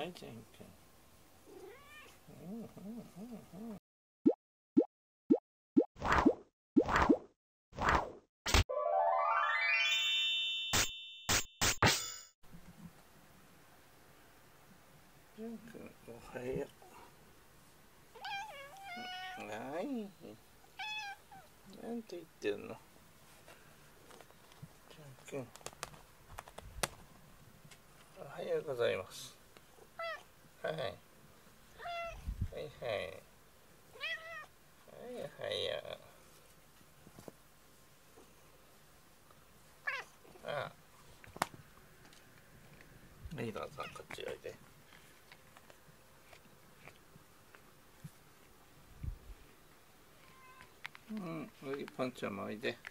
大ちゃんくん。ジュンくん、おはよう。はい。なんて言ってるの。ジュンくん。おはようございます。はい。はいはい。はいはいや。ああ。リーダーさん、こっちおいで。うん、パンちゃんもおいで。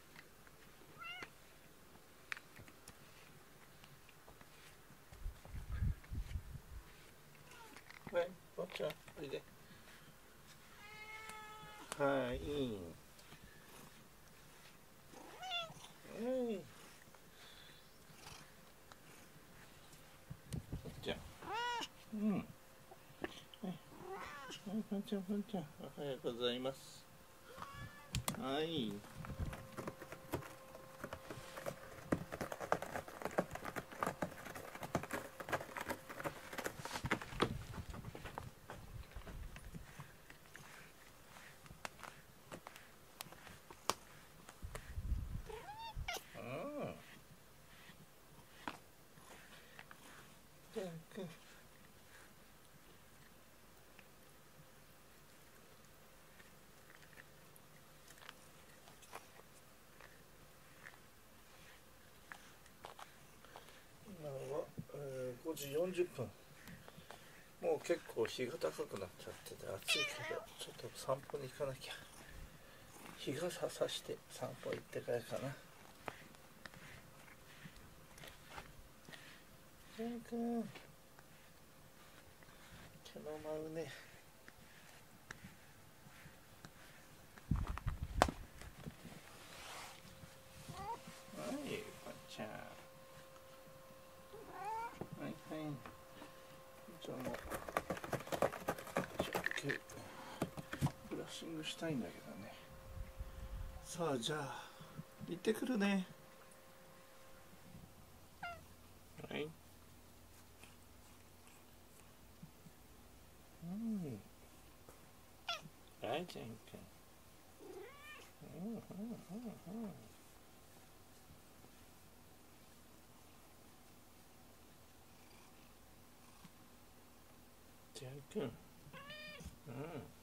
はい、パンちゃん、おいで。はい。はい。パンちゃん。うん。はい。はい、パンちゃん、パンちゃん、おはようございます。はい。うん。ジュンくん。今は、5時40分。もう結構日が高くなっちゃってて暑いけど、ちょっと散歩に行かなきゃ。日傘さして散歩行ってからかな。ジュンくん、毛の舞うね。はい、パンちゃん。はいはい。じゃあもう、ブラッシングしたいんだけどね。さあ、じゃあ、行ってくるね。はい。うん。大ちゃんくん。ジュンくん。うん。